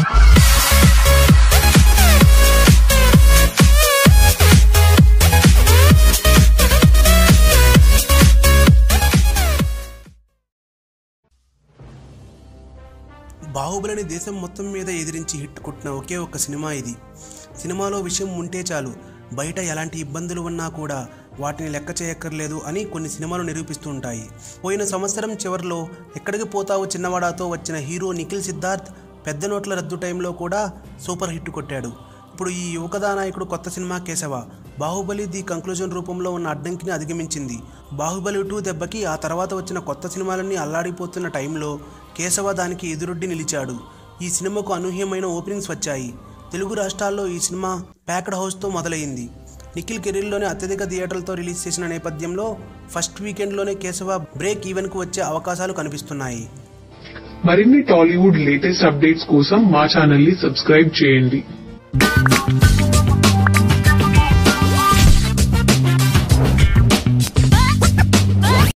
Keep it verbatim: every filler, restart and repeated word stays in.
బాహుబలిని దేశం మొత్తం మీద ఎదిరించి హిట్ కొట్టిన ఒకే ఒక్క సినిమా ఇది. సినిమాలో విషయం ఉంటే చాలు, బయట ఎలాంటి ఇబ్బందులు ఉన్నా కూడా వాటిని లెక్క చేయక్కర్లేదు అని కొన్ని సినిమాలు నిరూపిస్తూ ఉంటాయి. పోయిన సంవత్సరం చివరిలో ఎక్కడికి పోతావు చిన్నవాడాతో వచ్చిన హీరో నిఖిల్ సిద్ధార్థ్ పెద్ద నోట్ల రద్దు టైంలో కూడా సూపర్ హిట్ కొట్టాడు. ఇప్పుడు ఈ యువకథానాయకుడు కొత్త cinema Keshava Baahubali the conclusion రూపంలో ఉన్న అడ్డంకిని అధిగమించింది. బాహుబలి టూ దెబ్బకి ఆ తర్వాత వచ్చిన కొత్త సినిమాలన్నీ అల్లాడిపోతున్న టైంలో కేశవ దానికి ఎదురొడ్డి నిలిచాడు. ఈ సినిమాకు అనూహ్యమైన ఓపెనింగ్స్ వచ్చాయి. తెలుగు రాష్ట్రాల్లో ఈ సినిమా ప్యాక్డ్ హౌస్తో మొదలైంది. నిఖిల్ కెరీర్లోనే అత్యధిక థియేటర్లతో రిలీజ్ చేసిన నేపథ్యంలో ఫస్ట్ వీకెండ్లోనే కేశవ బ్రేక్ ఈవెన్కు వచ్చే అవకాశాలు కనిపిస్తున్నాయి. మరిన్ని టాలీవుడ్ లేటెస్ట్ అప్డేట్స్ కోసం మా ఛానల్ని సబ్స్క్రైబ్ చేయండి.